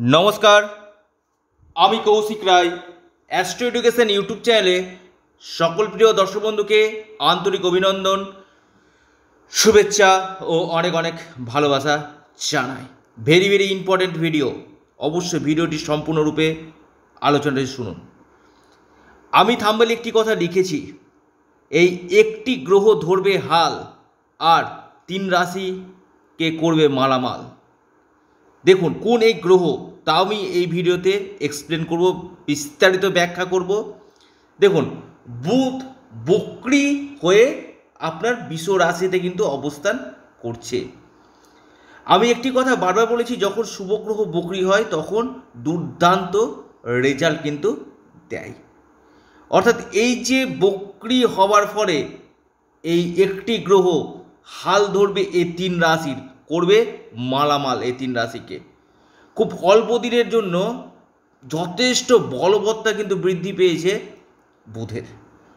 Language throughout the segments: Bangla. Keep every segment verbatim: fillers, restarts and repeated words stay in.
নমস্কার, আমি Koushik Roy. Astro education YouTube চ্যানেলে সকল প্রিয় দর্শক বন্ধুকে আন্তরিক অভিনন্দন, শুভেচ্ছা ও অনেক অনেক ভালোবাসা জানাই। ভেরি ভেরি ইম্পর্টেন্ট ভিডিও, অবশ্যই ভিডিওটি সম্পূর্ণরূপে আলোচনাটি শুনুন। আমি থাম্বনেলে একটি কথা লিখেছি, এই একটি গ্রহ ধরবে হাল আর তিন রাশিকে করবে মালামাল। দেখুন কোন এই গ্রহ, তা আমি এই ভিডিওতে এক্সপ্লেন করব, বিস্তারিত ব্যাখ্যা করব। দেখুন, বুধ বক্রী হয়ে আপনার বৃষ রাশিতে কিন্তু অবস্থান করছে। আমি একটি কথা বারবার বলেছি, যখন শুভ গ্রহ বক্রী হয় তখন দুর্দান্ত রেজাল্ট কিন্তু দেয়। অর্থাৎ এই যে বক্রী হওয়ার ফলে এই একটি গ্রহ হাল ধরবে এই তিন রাশির, করবে মালামাল। এই তিন রাশিকে খুব অল্প দিনের জন্য যথেষ্ট বলবত্তা কিন্তু বৃদ্ধি পেয়েছে বুধের।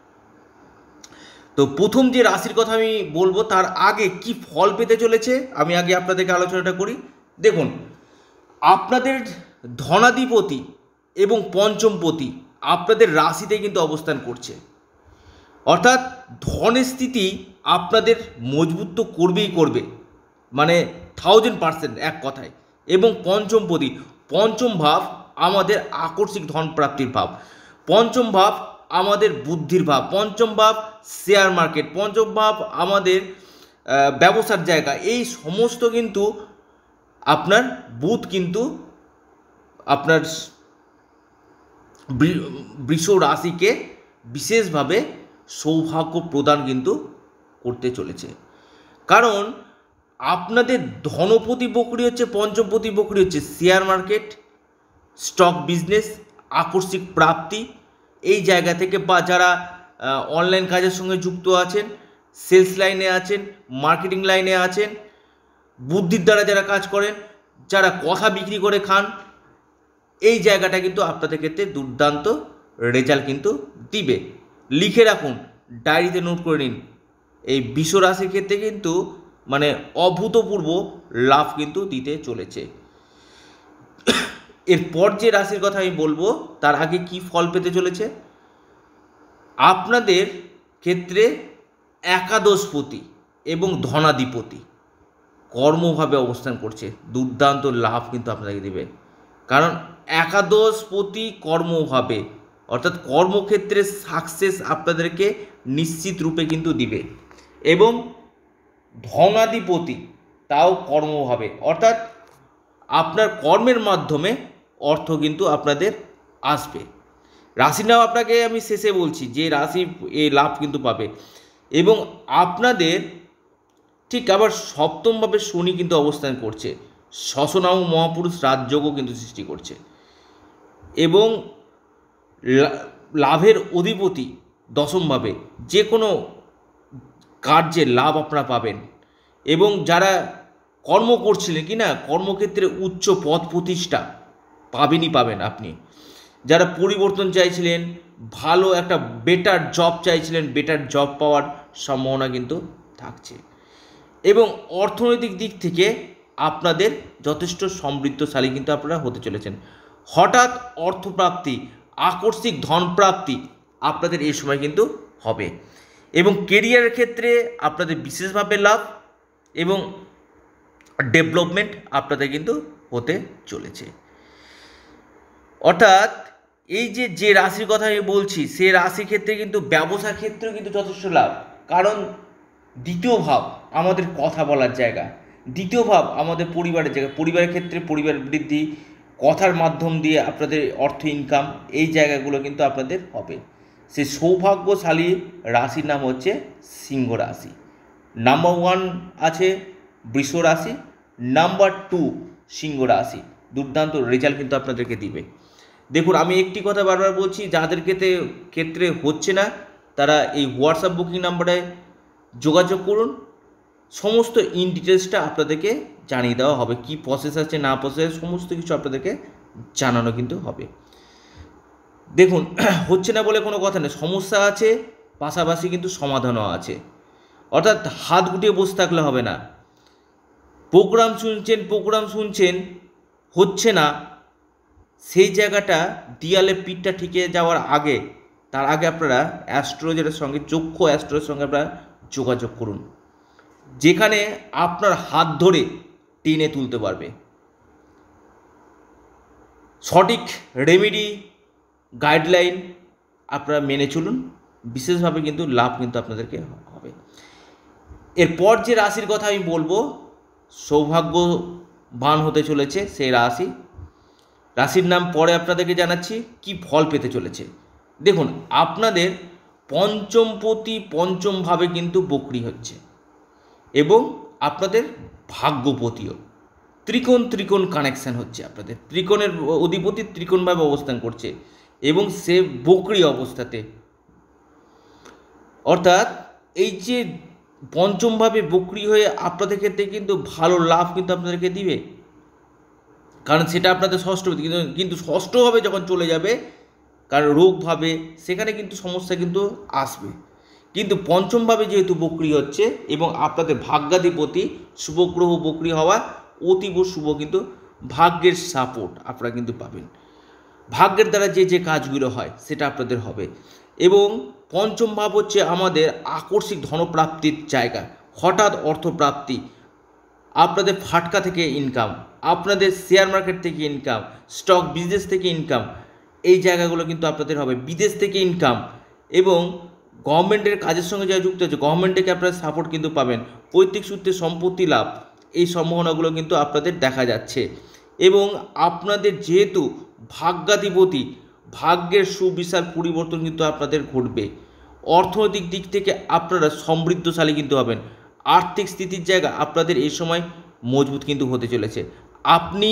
তো প্রথম যে রাশির কথা আমি বলবো, তার আগে কি ফল পেতে চলেছে আমি আগে আপনাদেরকে আলোচনাটা করি। দেখুন, আপনাদের ধনাধিপতি এবং পঞ্চমপতি আপনাদের রাশিতে কিন্তু অবস্থান করছে। অর্থাৎ ধনের স্থিতি আপনাদের মজবুত তো করবেই করবে, মানে থাউজেন্ড পার্সেন্ট এক কথায়। এবং পঞ্চমপতি, পঞ্চম ভাব আমাদের আকস্মিক ধন প্রাপ্তির ভাব, পঞ্চম ভাব আমাদের বুদ্ধির ভাব, পঞ্চম ভাব শেয়ার মার্কেট, পঞ্চম ভাব আমাদের ব্যবসার জায়গা। এই সমস্ত কিন্তু আপনার বুধ কিন্তু আপনার বৃষ রাশিকে বিশেষভাবে সৌভাগ্য প্রদান কিন্তু করতে চলেছে। কারণ আপনাদের ধনপতি বক্রী হচ্ছে, পঞ্চমপতি বক্রী হচ্ছে শেয়ার মার্কেট, স্টক বিজনেস, আকস্মিক প্রাপ্তি। এই জায়গা থেকে বা যারা অনলাইন কাজের সঙ্গে যুক্ত আছেন, সেলস লাইনে আছেন, মার্কেটিং লাইনে আছেন, বুদ্ধির দ্বারা যারা কাজ করেন, যারা কথা বিক্রি করে খান, এই জায়গাটা কিন্তু আপনাদের ক্ষেত্রে দুর্দান্ত রেজাল্ট কিন্তু দিবে। লিখে রাখুন, ডায়েরিতে নোট করে নিন, এই বৃষ রাশির ক্ষেত্রে কিন্তু মানে অভূতপূর্ব লাভ কিন্তু দিতে চলেছে। এরপর যে রাশির কথা আমি বলবো, তার আগে কি ফল পেতে চলেছে। আপনাদের ক্ষেত্রে একাদশপতি এবং ধনাধিপতি কর্মভাবে অবস্থান করছে, দুর্দান্ত লাভ কিন্তু আপনাদেরকে দেবে। কারণ একাদশপতি কর্মভাবে, অর্থাৎ কর্মক্ষেত্রে সাকসেস আপনাদেরকে নিশ্চিত রূপে কিন্তু দিবে। এবং ধনাধিপতি তাও কর্মভাবে, অর্থাৎ আপনার কর্মের মাধ্যমে অর্থ কিন্তু আপনাদের আসবে। রাশির নাম আপনাকে আমি শেষে বলছি, যে রাশি এই লাভ কিন্তু পাবে। এবং আপনাদের ঠিক আবার সপ্তমভাবে শনি কিন্তু অবস্থান করছে, শশনাম মহাপুরুষ রাজযোগও কিন্তু সৃষ্টি করছে। এবং লাভের অধিপতি দশমভাবে, যে কোনো কার্যে লাভ আপনারা পাবেন। এবং যারা কর্ম করছিলেন কি না, কর্মক্ষেত্রে উচ্চ পদ প্রতিষ্ঠা পাবেনই পাবেন আপনি। যারা পরিবর্তন চাইছিলেন, ভালো একটা বেটার জব চাইছিলেন, বেটার জব পাওয়ার সম্ভাবনা কিন্তু থাকছে। এবং অর্থনৈতিক দিক থেকে আপনাদের যথেষ্ট সমৃদ্ধশালী কিন্তু আপনারা হতে চলেছেন। হঠাৎ অর্থপ্রাপ্তি, আকস্মিক ধনপ্রাপ্তি আপনাদের এই সময় কিন্তু হবে। এবং কেরিয়ারের ক্ষেত্রে আপনাদের বিশেষভাবে লাভ এবং ডেভেলপমেন্ট আপনাদের কিন্তু হতে চলেছে। অর্থাৎ এই যে যে রাশির কথা আমি বলছি, সে রাশির ক্ষেত্রে কিন্তু ব্যবসা ক্ষেত্রেও কিন্তু যথেষ্ট লাভ। কারণ দ্বিতীয় ভাব আমাদের কথা বলার জায়গা, দ্বিতীয় ভাব আমাদের পরিবারের জায়গা, পরিবারের ক্ষেত্রে পরিবার বৃদ্ধি, কথার মাধ্যম দিয়ে আপনাদের অর্থ ইনকাম, এই জায়গাগুলো কিন্তু আপনাদের হবে। সে সৌভাগ্যশালী রাশির নাম হচ্ছে সিংহ রাশি। নাম্বার ওয়ান আছে বৃষ রাশি, নাম্বার টু সিংহ রাশি। দুর্দান্ত রেজাল্ট কিন্তু আপনাদেরকে দিবে। দেখুন, আমি একটি কথা বারবার বলছি, যাদের ক্ষেত্রে ক্ষেত্রে হচ্ছে না তারা এই হোয়াটসঅ্যাপ বুকিং নাম্বারে যোগাযোগ করুন। সমস্ত ইন ডিটেলসটা আপনাদেরকে জানিয়ে দেওয়া হবে, কি প্রসেস আছে না প্রসেস, সমস্ত কিছু আপনাদেরকে জানানো কিন্তু হবে। দেখুন, হচ্ছে না বলে কোনো কথা নেই, সমস্যা আছে, পাশাপাশি কিন্তু সমাধানও আছে। অর্থাৎ হাত গুটিয়ে বসে থাকলে হবে না। প্রোগ্রাম শুনছেন প্রোগ্রাম শুনছেন হচ্ছে না, সেই জায়গাটা দেয়ালে পিঠটা ঠিকে যাওয়ার আগে, তার আগে আপনারা অ্যাস্ট্রোলজারের সঙ্গে, চক্ষু অ্যাস্ট্রোলজারের সঙ্গে আপনারা যোগাযোগ করুন, যেখানে আপনার হাত ধরে টেনে তুলতে পারবে। সঠিক রেমেডি গাইডলাইন আপনারা মেনে চলুন, বিশেষভাবে কিন্তু লাভ কিন্তু আপনাদেরকে হবে। এরপর যে রাশির কথা আমি বলবো, সৌভাগ্যবান হতে চলেছে সেই রাশি, রাশির নাম পরে আপনাদেরকে জানাচ্ছি, কি ফল পেতে চলেছে। দেখুন, আপনাদের পঞ্চমপতি পঞ্চমভাবে কিন্তু বক্রি হচ্ছে এবং আপনাদের ভাগ্যপতিও ত্রিকোণ ত্রিকোণ কানেকশান হচ্ছে। আপনাদের ত্রিকোণের অধিপতি ত্রিকোণভাবে অবস্থান করছে এবং সে বক্রি অবস্থাতে, অর্থাৎ এই যে পঞ্চমভাবে বক্রি হয়ে আপনাদের ক্ষেত্রে কিন্তু ভালো লাভ কিন্তু আপনাদেরকে দিবে, কারণ সেটা আপনাদের ষষ্ঠপতি। কিন্তু কিন্তু ষষ্ঠভাবে যখন চলে যাবে, কারণ রোগভাবে, সেখানে কিন্তু সমস্যা কিন্তু আসবে। কিন্তু পঞ্চমভাবে যেহেতু বক্রি হচ্ছে এবং আপনাদের ভাগ্যাধিপতি শুভগ্রহ বক্রি হওয়া অতীব শুভ, কিন্তু ভাগ্যের সাপোর্ট আপনারা কিন্তু পাবেন। ভাগ্যের দ্বারা যে যে কাজগুলো হয় সেটা আপনাদের হবে। এবং পঞ্চম ভাব হচ্ছে আমাদের আকস্মিক ধনপ্রাপ্তির জায়গা, হঠাৎ অর্থপ্রাপ্তি, আপনাদের ফাটকা থেকে ইনকাম, আপনাদের শেয়ার মার্কেট থেকে ইনকাম, স্টক বিজনেস থেকে ইনকাম, এই জায়গাগুলো কিন্তু আপনাদের হবে। বিদেশ থেকে ইনকাম এবং গভর্নমেন্টের কাজের সঙ্গে যারা যুক্ত আছে, গভর্নমেন্ট থেকে আপনারা সাপোর্ট কিন্তু পাবেন। পৈতৃক সূত্রে সম্পত্তি লাভ, এই সম্ভাবনাগুলো কিন্তু আপনাদের দেখা যাচ্ছে। এবং আপনাদের যেহেতু ভাগ্যাধিপতি, ভাগ্যের সুবিশাল পরিবর্তন কিন্তু আপনাদের ঘটবে। অর্থনৈতিক দিক থেকে আপনারা সমৃদ্ধশালী কিন্তু হবেন। আর্থিক স্থিতির জায়গা আপনাদের এই সময় মজবুত কিন্তু হতে চলেছে। আপনি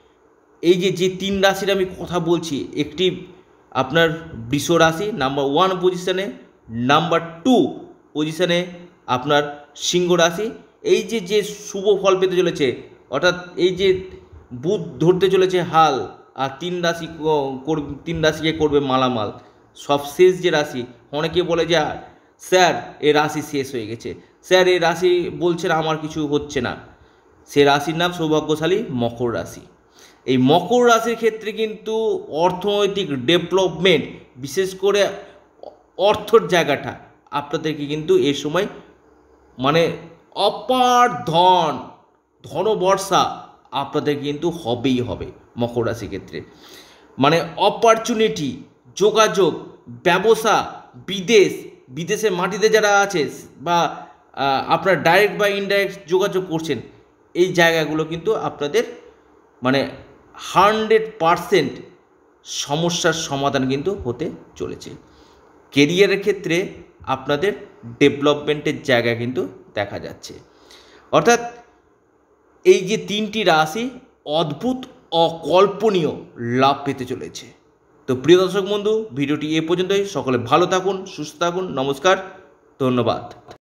এই যে যে তিন রাশির আমি কথা বলছি, একটি আপনার বৃষ রাশি নাম্বার ওয়ান পজিশানে, নাম্বার টু পজিশানে আপনার সিংহ রাশি, এই যে যে শুভ ফল পেতে চলেছে, অর্থাৎ এই যে বুধ ধরতে চলেছে হাল, আর তিন রাশি তিন রাশিকে করবে মালামাল। সব শেষ যে রাশি, অনেকে বলে যে স্যার এ রাশি শেষ হয়ে গেছে, স্যার এই রাশি বলছেন আমার কিছু হচ্ছে না। সে রাশির নাম সৌভাগ্যশালী মকর রাশি। এই মকর রাশির ক্ষেত্রে কিন্তু অর্থনৈতিক ডেভেলপমেন্ট, বিশেষ করে অর্থর জায়গাটা আপনাদেরকে কিন্তু এই সময় মানে অপার ধন ধনবর্ষা আপনাদের কিন্তু হবেই হবে। মকর রাশির ক্ষেত্রে মানে অপরচুনিটি, যোগাযোগ, ব্যবসা, বিদেশ, বিদেশের মাটিতে যারা আছে বা আপনার ডাইরেক্ট বা ইনডাইরেক্ট যোগাযোগ করছেন, এই জায়গাগুলো কিন্তু আপনাদের মানে হান্ড্রেড পারসেন্ট সমস্যার সমাধান কিন্তু হতে চলেছে। কেরিয়ারের ক্ষেত্রে আপনাদের ডেভেলপমেন্টের জায়গা কিন্তু দেখা যাচ্ছে। অর্থাৎ এই যে তিনটি রাশি অদ্ভুত অকল্পনীয় লাভ পেতে চলেছে। তো প্রিয় দর্শক বন্ধু, ভিডিওটি এ পর্যন্তই। সকলে ভালো থাকুন, সুস্থ থাকুন, নমস্কার, ধন্যবাদ।